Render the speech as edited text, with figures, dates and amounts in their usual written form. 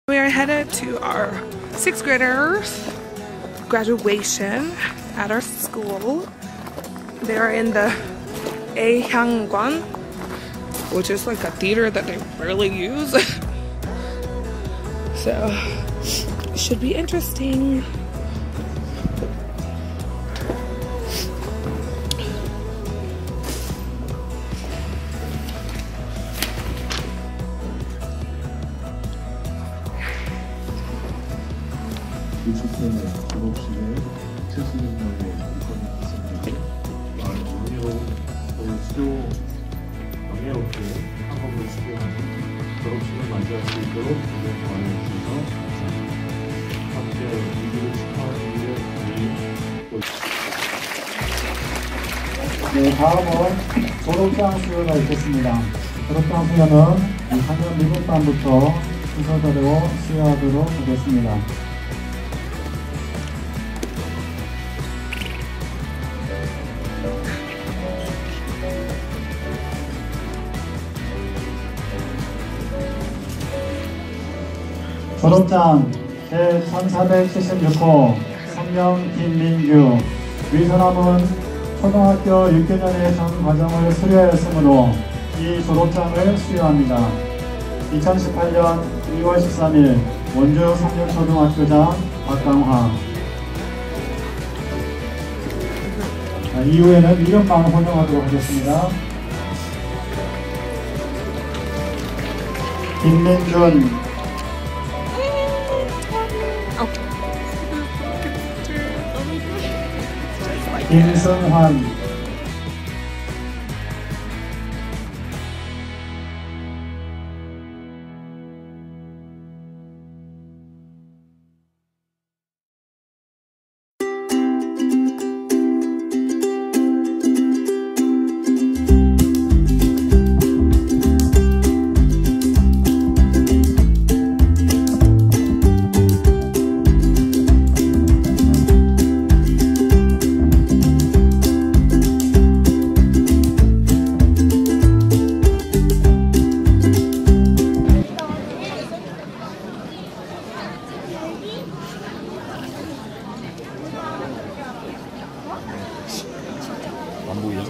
We are headed to our 6th graders graduation at our school. They are in the Ahyangwan, which is like a theater that they rarely use. So it should be interesting. 졸업식에 최수진 명의 일꾼이 있습니다. 명예롭게 학업을 수료하는 졸업식을 맞이할 수 있도록 주변 도와주셔서 감사합니다. 함께 이들을 축하하기 위해 네, 다음은 졸업장 수여가 있겠습니다. 졸업장 수여는 2학년 미국반부터 순서대로 수여하도록 하겠습니다. 졸업장 제1476호 성명 김민규. 위 사람은 초등학교 6개년의 전 과정을 수료하였으므로 이 졸업장을 수여합니다. 2018년 2월 13일 원주 상륙초등학교장 박강화. 이후에는 이름만 호명하도록 하겠습니다. 김민준, 김승환, 안 보이죠?